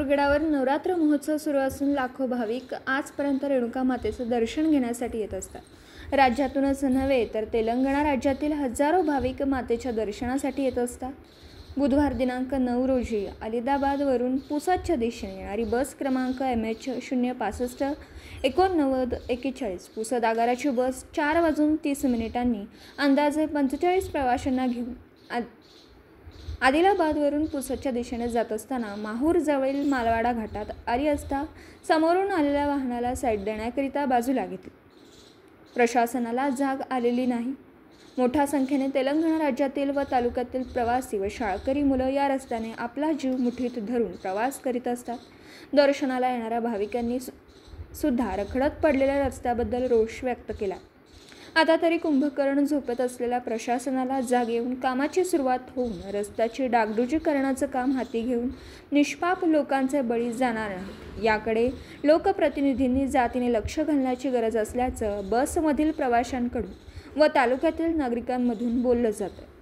माहूरगडावर नवरात्र महोत्सव सुरू असून लाखो भाविक आजपर्यंत रेणुका मातेचं दर्शन घेण्यासाठी येत असतात। राज्यातूनच नव्हे तर तेलंगणा राज्यातील हजारो भाविक मातेच्या दर्शनासाठी येत असतात। बुधवार दिनांक 9 रोजी अलिदाबादवरून पुसदच्या दिशेने येणारी बस क्रमांक MH0658941 पुसद आगाराची बस 4:30 अंदाजे 45 प्रवाशांना घेऊन आदिलाबादवरून पुसदच्या दिशेने जात असताना माहूर जवळील मालवाडा घाटात आली असता समोरून आलेल्या वाहनाला साईड देण्याकरिता बाजूला घेतली। प्रशासनाला जाग आलेली नाही। मोठ्या संख्येने तेलंगणा राज्यातील व तालुक्यातील प्रवासी व शाळकरी मुलं या रस्त्याने आपला जीव मुठीत धरून प्रवास करीत असतात। दर्शनाला येणाऱ्या भाविकांनी सुद्धा रखडत पडलेल्या रस्त्याबद्दल रोष व्यक्त केला। आता तरी कुंभकर्ण झोपत असलेल्या प्रशासनाला जाग येऊन कामाची सुरुवात होऊन रस्त्याची डागडुजी करण्याचं काम हाती घेऊन निष्पाप लोकांचे बळी जाणार नाहीत याकडे लोकप्रतिनिधींनी जातीने लक्ष घालण्याची गरज असल्याचं बसमधील प्रवाशांकडून व तालुक्यातील नागरिकांमधून बोललं जातं।